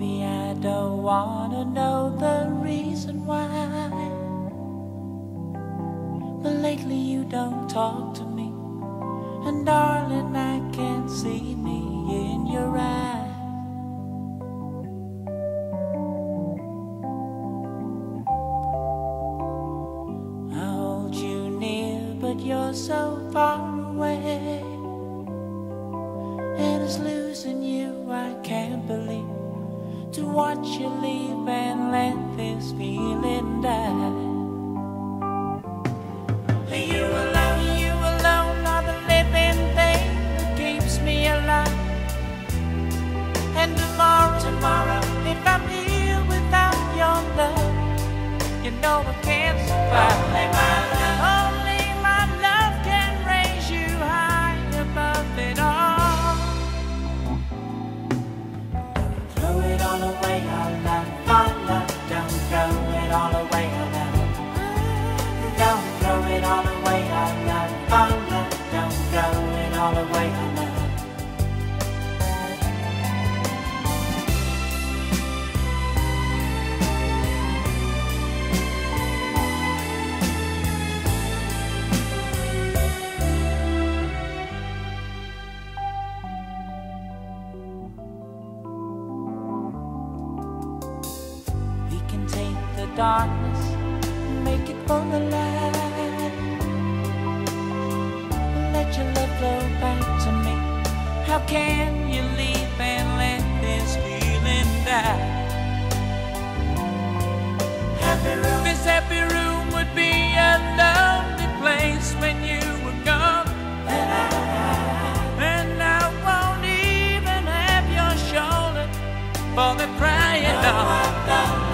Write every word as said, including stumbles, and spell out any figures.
Baby, I don't wanna know the reason why, but lately you don't talk to me, and darling, I can't see me in your eyes. I hold you near, but you're so far away, and it's losing you I can't believe, to watch you leave and let this feeling die. You alone, you alone are the living thing that keeps me alive. And tomorrow, tomorrow, if I'm here without your love, you know I can't survive. Only my love, only my love can raise you high above it all. Throw it all away, our love, our love. Don't throw it all away, our love. Don't throw it all away, our love, our love. Don't throw it all away, our love. We can take the darkness and make it full of light. Let your love flow back to me. How can you leave and let this feeling die? Happy room, this happy room would be a lonely place when you were gone. And I, and I won't even have your shoulder for the crying on.